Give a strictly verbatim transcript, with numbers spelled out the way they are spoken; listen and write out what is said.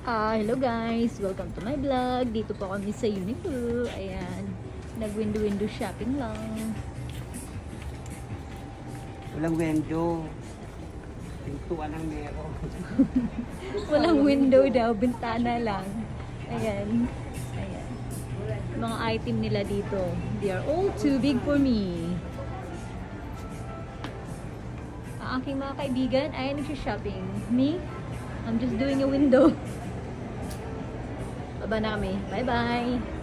Ah, hello guys! Welcome to my vlog. Dito po kami sa Uniqlo. Ayan. Nag-window-window shopping lang. Walang window. Pintuan ang meron. Walang window daw. Bintana lang. Ayan. Ayan. Mga item nila dito. They are all too big for me. Ang aking mga kaibigan ay nag-shopping. Me? I'm just doing a window. Baba na kami. Bye-bye!